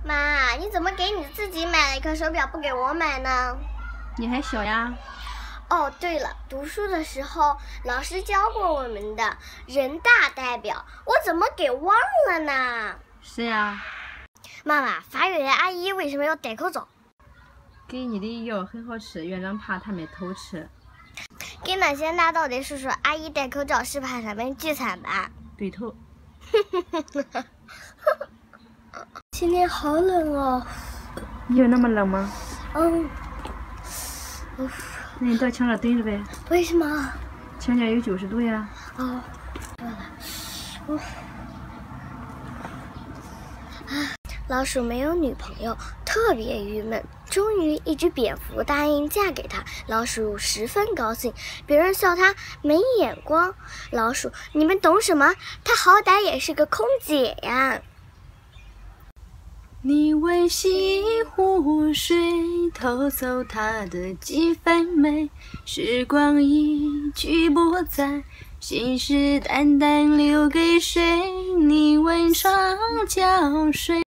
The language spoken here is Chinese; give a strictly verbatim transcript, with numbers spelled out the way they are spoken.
妈，你怎么给你自己买了一颗手表，不给我买呢？ 你还小呀。 哦，对了，读书的时候老师教过我们的人大代表，我怎么给忘了呢？ 是呀。 妈妈，法语的阿姨为什么要戴口罩？ 给你的药很好吃，院长怕他们偷吃。 给那些拿刀的叔叔阿姨戴口罩是怕他们聚餐吧？ 对头。 今天好冷哦。 有那么冷吗？ 嗯。 那你到墙上蹲着呗。 为什么？ 墙角有九十度呀。 哦，对了。哦。啊，老鼠没有女朋友，特别郁闷。终于，一只蝙蝠答应嫁给他，老鼠十分高兴。别人笑他没眼光。老鼠，你们懂什么？她好歹也是个空姐呀。 你为西湖水偷走它的几分美，时光一去不再，信誓旦旦留给谁？你问长江水。